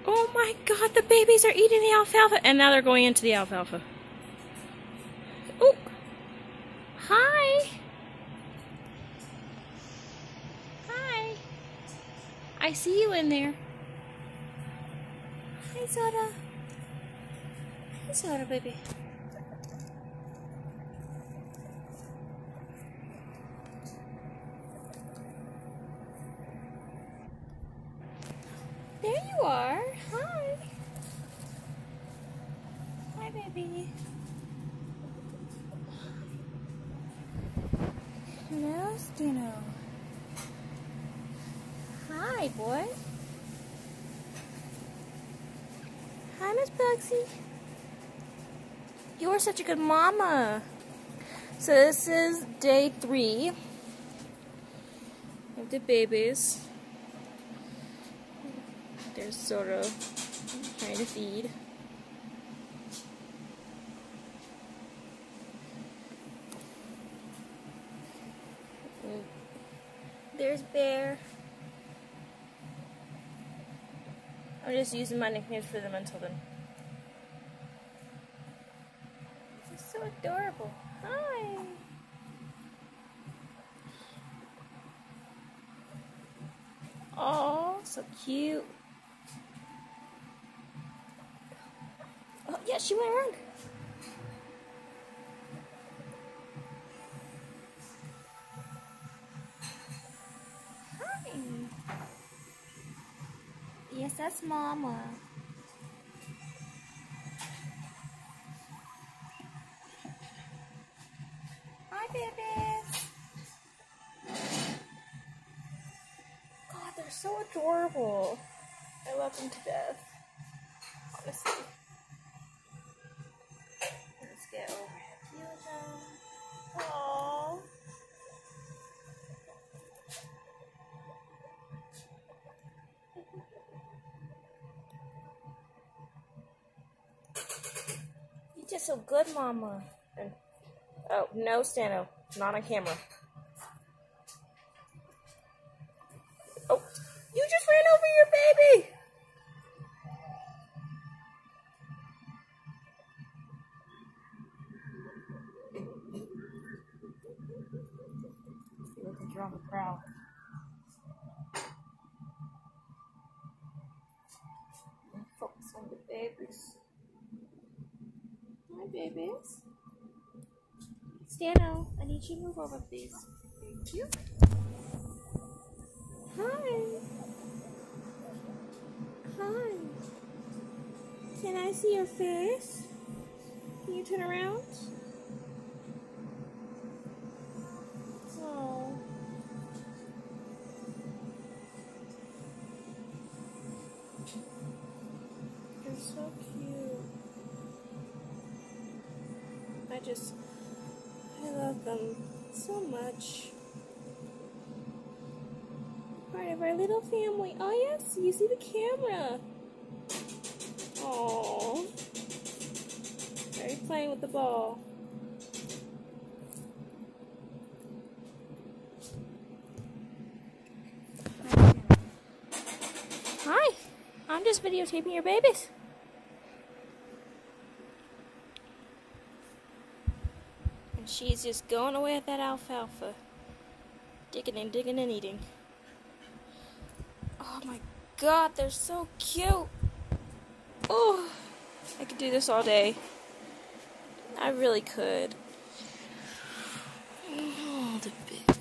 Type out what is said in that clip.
Oh my God, the babies are eating the alfalfa. And now they're going into the alfalfa. Oh, hi. Hi. I see you in there. Hi, Zoda. Hi, Zoda, baby. There you are. Hi. Hi, baby. Hello, Steno. Hi, boy. Hi, Miss Bugsy. You're such a good mama. So this is day 3 of the babies. They're sort of trying to feed. There's Bear. I'm just using my nicknames for them until then. It's so adorable. Hi. Oh, so cute. Oh, yeah, she went around. Hi. Yes, that's Mama. Hi, babies. God, they're so adorable. I love them to death. Honestly. Let's get over here. Aww. You're just so good, Mama. And, oh, no, Stano. Not on camera. Oh, you just ran over your baby! You look like you're on the prowl. Focus on the babies. Hi, babies. Stano, I need you to move over, please. Thank you. Hi. Hi. Can I see your face? Can you turn around? Oh. You're so cute. I love them so much. Part of our little family. Oh yes, you see the camera. Oh. Are you playing with the ball? Hi. I'm just videotaping your babies. And she's just going away at that alfalfa. Digging and eating. Oh my God, they're so cute. Oh, I could do this all day. I really could. Oh, the big.